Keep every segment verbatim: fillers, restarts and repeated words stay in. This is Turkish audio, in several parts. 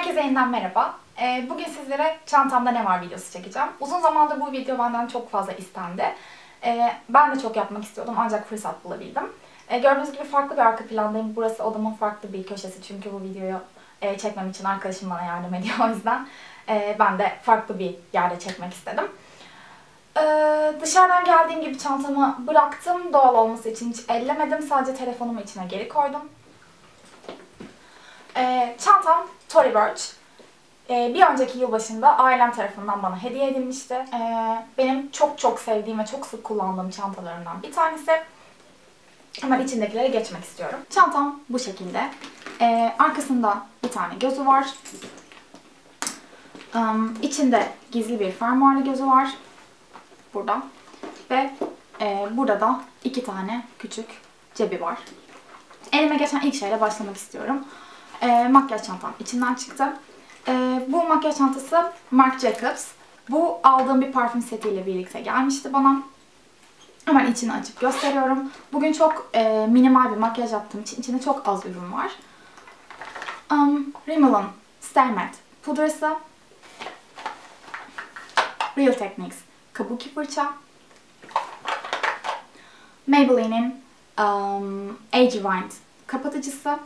Herkese yeniden merhaba. Ee, bugün sizlere çantamda ne var videosu çekeceğim. Uzun zamandır bu video benden çok fazla istendi. Ee, ben de çok yapmak istiyordum ancak fırsat bulabildim. Ee, gördüğünüz gibi farklı bir arka plandayım. Burası odamın farklı bir köşesi çünkü bu videoyu e, çekmem için arkadaşım bana yardım ediyor. O yüzden e, ben de farklı bir yerde çekmek istedim. Ee, dışarıdan geldiğim gibi çantamı bıraktım. Doğal olması için hiç ellemedim. Sadece telefonumu içine geri koydum. Ee, çantam Tory Burch. Ee, bir önceki yılbaşında ailem tarafından bana hediye edilmişti. Ee, benim çok çok sevdiğim ve çok sık kullandığım çantalarımdan bir tanesi. Hemen içindekilere geçmek istiyorum. Çantam bu şekilde. Ee, arkasında bir tane gözü var. Ee, içinde gizli bir fermuarlı gözü var. Burada. Ve e, burada da iki tane küçük cebi var. Elime geçen ilk şeyle başlamak istiyorum. E, makyaj çantam içinden çıktı. E, bu makyaj çantası Marc Jacobs. Bu aldığım bir parfüm setiyle birlikte gelmişti bana. Hemen içini açıp gösteriyorum. Bugün çok e, minimal bir makyaj yaptığım için içinde çok az ürün var. Um, Rimmel'ın Stay Matte pudrası. Real Techniques kabuki fırça. Maybelline'in um, Age Rewind kapatıcısı.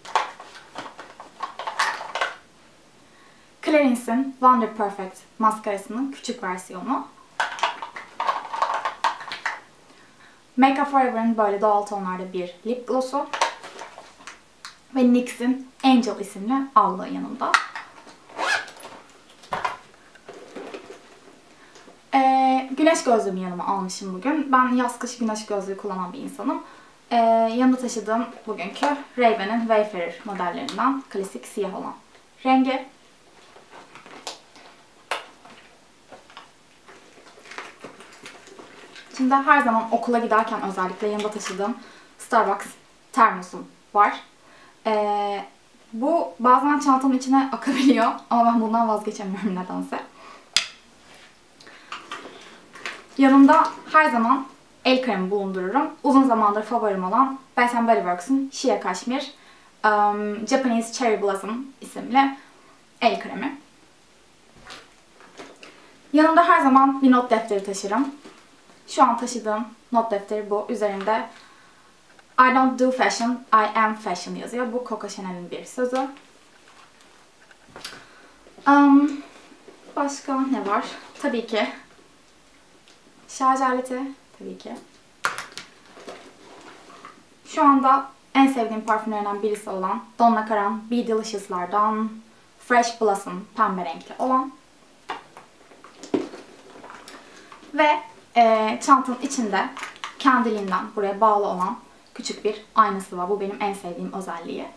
Clarence'in Wonder Perfect maskarasının küçük versiyonu. Make Up For Ever'ın böyle doğal tonlarda bir lip gloss'u. Ve N Y X'in Angel isimli allığı yanımda. Ee, güneş gözlüğümü yanıma almışım bugün. Ben yaz kış güneş gözlüğü kullanan bir insanım. Ee, yanımda taşıdığım bugünkü Ray-Ban'in Wayfarer modellerinden klasik siyah olan rengi. Şimdi her zaman okula giderken özellikle yanımda taşıdığım Starbucks termosum var. Ee, bu bazen çantamın içine akabiliyor ama ben bundan vazgeçemiyorum nedense. Yanımda her zaman el kremi bulundururum. Uzun zamandır favorim olan Bath and Body Works'ın Shea Kashmir um, Japanese Cherry Blossom isimli el kremi. Yanımda her zaman bir not defteri taşırım. Şu an taşıdığım not defteri bu. Üzerinde I don't do fashion, I am fashion yazıyor. Bu Coco Chanel'in bir sözü. Um, başka ne var? Tabii ki şarj aleti. Tabii ki. Şu anda en sevdiğim parfümlerinden birisi olan Donna Karan Be Delicious'lardan Fresh Blossom pembe renkli olan. Ve e, çantanın içinde kendiliğinden buraya bağlı olan küçük bir aynası var. Bu benim en sevdiğim özelliği.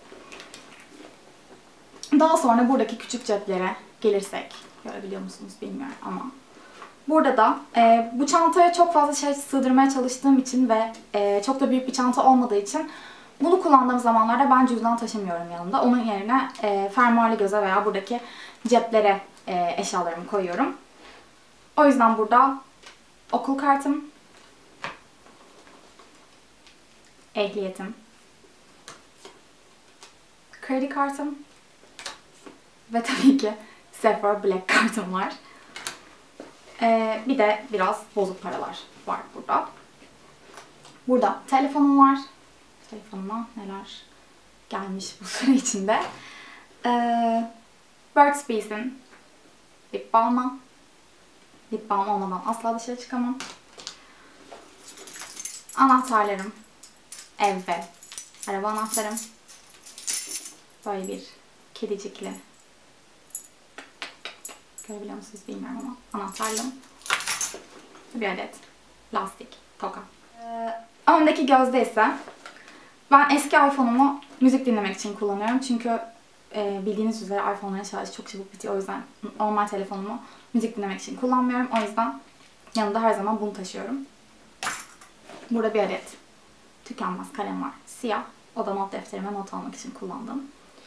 Daha sonra buradaki küçük ceplere gelirsek, görebiliyor musunuz bilmiyorum ama burada da e, bu çantaya çok fazla şey sığdırmaya çalıştığım için ve e, çok da büyük bir çanta olmadığı için bunu kullandığım zamanlarda ben cüzdan taşımıyorum yanımda. Onun yerine e, fermuarlı göze veya buradaki ceplere e, eşyalarımı koyuyorum. O yüzden burada okul kartım, ehliyetim, kredi kartım ve tabii ki Sephora Black kartım var. Ee, bir de biraz bozuk paralar var burada. Burada telefonum var. Telefonuma neler gelmiş bu süre içinde. Ee, Burt's Bees'in lip balmı. Lip balm olmadan asla dışarı çıkamam. Anahtarlarım. Ev ve araba anahtarım. Böyle bir kedicikli. Görebiliyor musunuz bilmiyorum ama anahtarlığım. Bir adet lastik toka. Ee, öndeki gözde ise ben eski iPhone'umu müzik dinlemek için kullanıyorum. Çünkü e, bildiğiniz üzere iPhone'ların şarjı çok çabuk bitiyor. O yüzden normal telefonumu müzik dinlemek için kullanmıyorum. O yüzden yanımda her zaman bunu taşıyorum. Burada bir adet tükenmez kalem var. Siyah. O da not defterime not almak için kullandığım.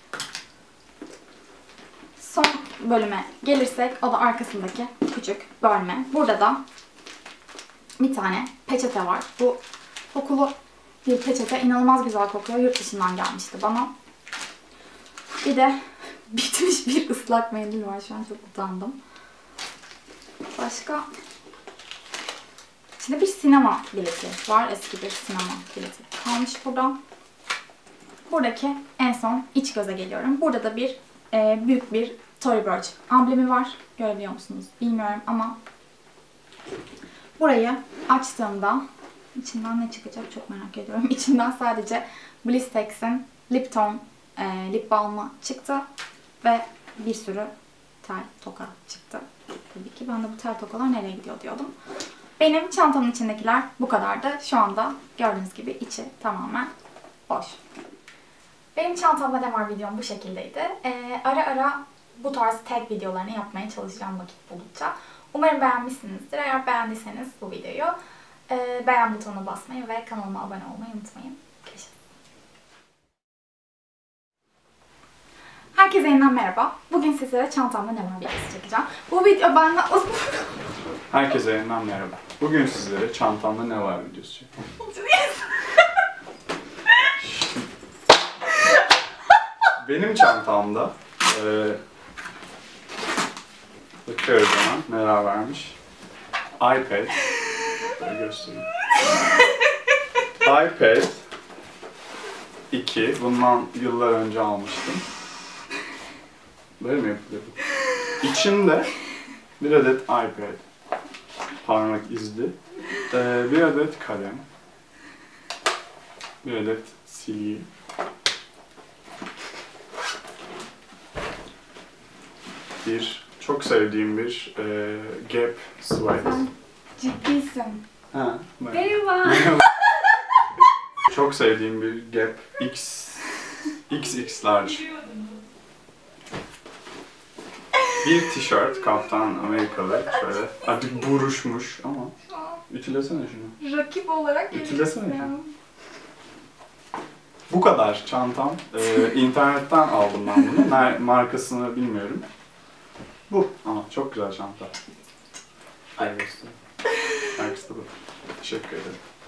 Son bölüme gelirsek o da arkasındaki küçük bölme. Burada da bir tane peçete var. Bu kokulu bir peçete. İnanılmaz güzel kokuyor. Yurt dışından gelmişti bana. Bir de bitmiş bir ıslak mendil var. Şu an çok utandım. Başka... İçinde bir sinema bileti var. Eski bir sinema bileti kalmış burada. Buradaki en son iç göze geliyorum. Burada da bir e, büyük bir Tory Burch amblemi var. Görebiliyor musunuz bilmiyorum ama burayı açtığımda içinden ne çıkacak çok merak ediyorum. İçinden sadece Blissex'in Lipton e, lip balmı çıktı ve bir sürü tel toka çıktı. Tabii ki ben de bu tel tokalar nereye gidiyor diyordum. Benim çantamın içindekiler bu kadardı. Şu anda gördüğünüz gibi içi tamamen boş. Benim çantamda ne var videom bu şekildeydi. Ee, ara ara bu tarz tag videolarını yapmaya çalışacağım vakit buldukça. Umarım beğenmişsinizdir. Eğer beğendiyseniz bu videoyu e, beğen butonuna basmayı ve kanalıma abone olmayı unutmayın. Görüşürüz. Herkese yeniden merhaba. Bugün sizlere çantamda ne var videosu çekeceğim. Bu video benden... Herkese yeniden merhaba. Bugün sizlere çantamda ne var videosu çekeceğim. Benim çantamda e, bakıyoruz hemen neler varmış. iPad, şöyle göstereyim. iPad iki, bundan yıllar önce almıştım. Böyle mi yapılıyor bu? İçinde bir adet iPad, parmak izli, e, bir adet kalem, bir adet silgi, bir çok sevdiğim bir e, Gap sweat. Sen ciddisin. Ha, Merhaba. Çok sevdiğim bir Gap X X X large. Bir tişört, Kaptan Amerikalı, şöyle artık buruşmuş ama ütülesene şunu. Rakip olarak Ütülesene şunu. Bu kadar çantam. Ee, internetten aldım ben bunu. Markasını bilmiyorum. Bu ama çok güzel çanta. Ayrısı. Ayrısı da bu. Teşekkür ederim.